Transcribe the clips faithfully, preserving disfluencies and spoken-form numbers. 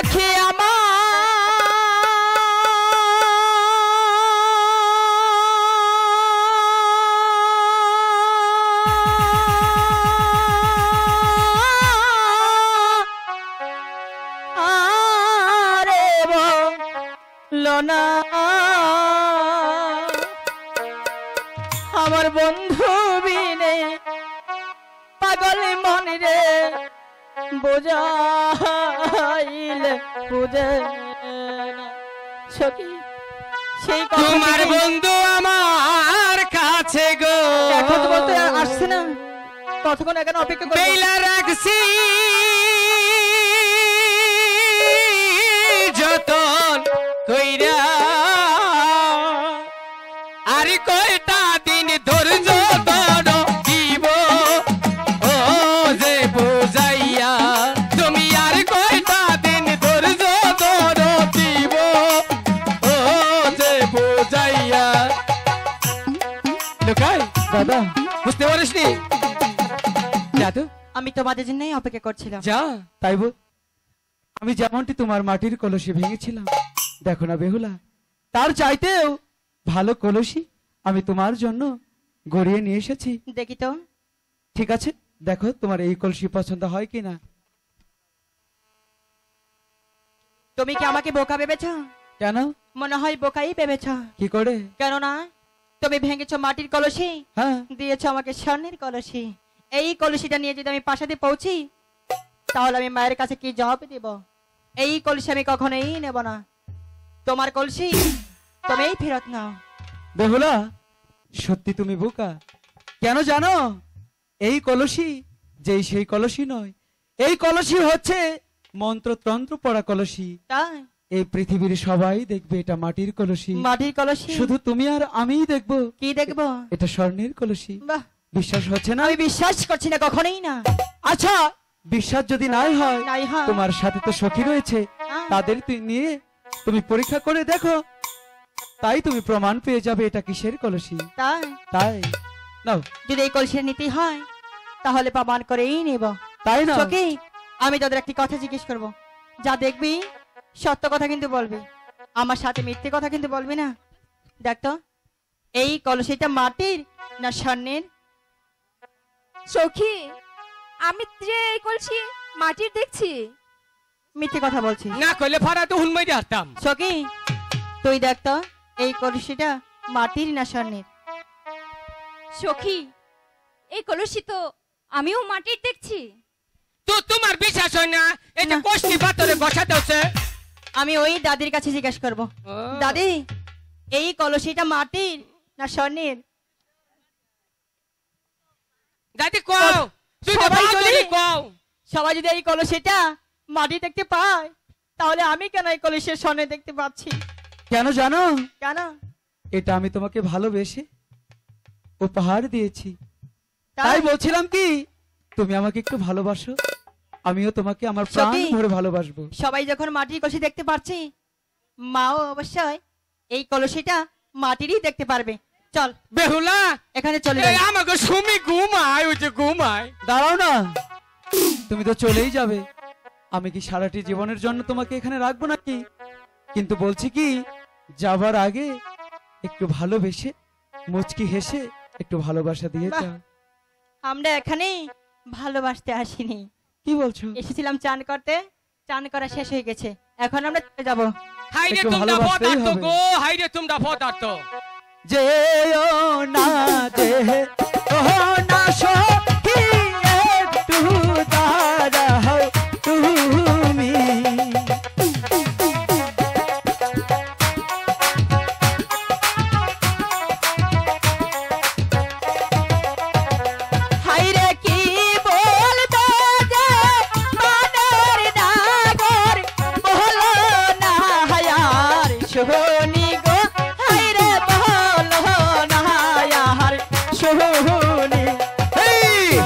পাখি আমার আরে বলো না আমার বন্ধু বিনে পাগল মনে রে বোঝাইলে বুঝে না সখী সেই তোমার বন্ধু আমার কাছে গো এখন তো বলতে আসছে না কতক্ষণ এখানে অপেক্ষা করব বেলা রাখছি যতন কইরা আর কয়টা দিন ধৈর্য ধরো দিব ও যে বুঝাইয়া তুমি আর কয়টা দিন ধৈর্য ধরো দিব ও যে বুঝাইয়া লোকাই দাদা বুঝতে পারিসনি যা তো আমি তোমাদের জন্যই অপেক্ষা করছিলাম যা তাই বল আমি যেমনটি তোমার মাটির কলসি ভেঙেছিলাম দেখো না বেহুলা তার চাইতেও ভালো কলসি আমি তোমার জন্য গড়িয়ে নিয়ে এসেছি দেখি তো ঠিক আছে দেখো তোমার এই কলসি পছন্দ হয় কিনা তুমি কি আমাকে বোকা ভেবেছ কেন মনে হয় বোকাই ভেবেছ কি করে কেননা তুমি ভেঙেছো মাটির কলসি হ্যাঁ দিয়েছো আমাকে স্বর্ণের কলসি এই কলসিটা নিয়ে যদি আমি প্রাসাদে পৌঁছি তাহলে আমি মায়ের কাছে কি জবাব দেব এই কলসি আমি কখনোই নেব না তোমার কলসি তুমিই ফেরত নাও বেহুলা সত্যি তুমি বোকা কেন জানো এই কলসি যেই সেই কলসি নয় এই কলসি হচ্ছে মন্ত্রতন্ত্র পড়া কলসি তাই এই পৃথিবীর সবাই দেখবে এটা মাটির কলসি মাটির কলসি শুধু তুমি আর আমিই দেখবো কি দেখবো এটা স্বর্ণের কলসি বাহ বিশ্বাস হচ্ছে না আমি বিশ্বাস করছি না কখনোই না আচ্ছা বিশ্বাস যদি নাই হয় নাই হয় তোমার সাথে তো সখী রয়েছে হ্যাঁ। তাদের তুই নিয়ে তুমি পরীক্ষা করে দেখো তাই তুমি প্রমাণ পেয়ে যাবে এটা কিসের কলসি তাই তাই নাও যদি এই কলসির নীতি হয় তাহলে প্রমাণ করেই নেব তাই না সখী আমি তোদের একটি কথা জিজ্ঞেস করব যা দেখবি সত্য কথা কিন্তু বলবি আমার সাথে মিথ্যে কথা কিন্তু বলবি না দেখ তো এই কলসিটা মাটির না স্বর্ণের সখী আমি যে এই কলসি মাটির দেখছি মিথ্যে কথা বলছি না কইলে ফারা তো হুনমাই হারতাম সখী তুই দেখ তো এই কলসিটা মাটির না স্বর্ণের সখী এই কলসি তো আমিও মাটির দেখছি তো তোমার বিশ্বাস হয় না এটা না। কষ্টি পাথরে বসাতে হচ্ছে আমি ওই দাদির কাছে জিজ্ঞেস করব দাদি এই কলসিটা মাটির না স্বর্ণের দাদি কও তুই তো সবাই বাহাদুরি যদি- কও সবাই যদি এই কলসিটা মাটি দেখতে পায় তাহলে আমি কেন এই কলসির স্বর্ণে দেখতে পাচ্ছি কেন জানো কেন এটা আমি তোমাকে ভালোবেসে উপহার দিয়েছি তাই? তাই বলছিলাম কি তুমি আমাকে একটু ভালোবাসো আমিও তোমাকে আমার প্রাণ সখী। ভরে ভালোবাসবো সবাই যখন মাটির কলসি দেখতে পারছি মাও অবশ্যই এই কলসিটা মাটিরই দেখতে পারবে চল বেহুলা এখানে চলে এই যাই আমাকে সুমি ঘুমায় ওই যে ঘুমায় দাঁড়াও না তুমি তো চলেই যাবে আমি কি সারাটি জীবনের জন্য তোমাকে এখানে রাখবো নাকি কিন্তু বলছি কি যাবার আগে একটু ভালোবেসে মুচকি হেসে একটু ভালোবাসা দিয়ে বাহ। যাও আমরা এখানে ভালোবাসতে আসিনি কি বলছো এসেছিলাম চান করতে চান করা শেষ হয়ে গেছে এখন আমরা চলে যাবো হাইরে একটু তোমরা ভালোবাসতেই পদার্থ হবে। গো হাইরে তোমরা পদার্থ যেও না যে ও না সখী একটু দাঁড়াও তুমি হাইরে কি বলবো যে মনের ডাগর বলো না হায়ার শুনি গো হাইরে বলো না হায়ার শুনি এই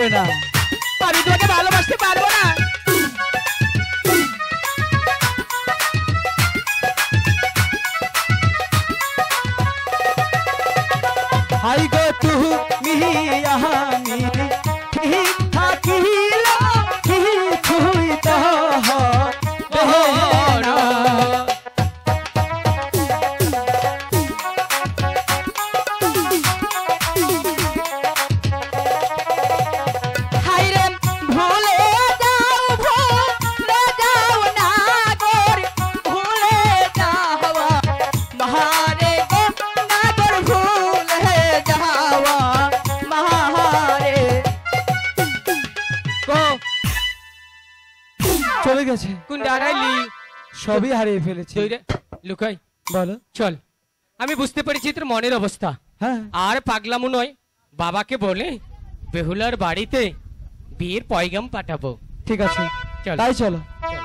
না। আমি তোমাকে ভালোবাসতে পারবো না। হাই গো তুমি আমি ঠিক থাকিল কিছুই তো হবে না। হাইরে ভুলে যাও ভুলে যাও না গোর ভুলে যাওয়া মহারে গো না গোর ভুলে যাওয়া মহারে। কো চলে গেছে, কোন দাঁড়াইলি? সবই হারিয়ে ফেলেছি। তুই রে লুকাই বলো। চল, আমি বুঝতে পেরেছি তোর মনের অবস্থা। হ্যাঁ আর পাগলামো নয়, বাবাকে বলে বেহুলার বাড়িতে বিয়ের পয়গাম পাঠাবো। ঠিক আছে, চল। তাই চলো। চল।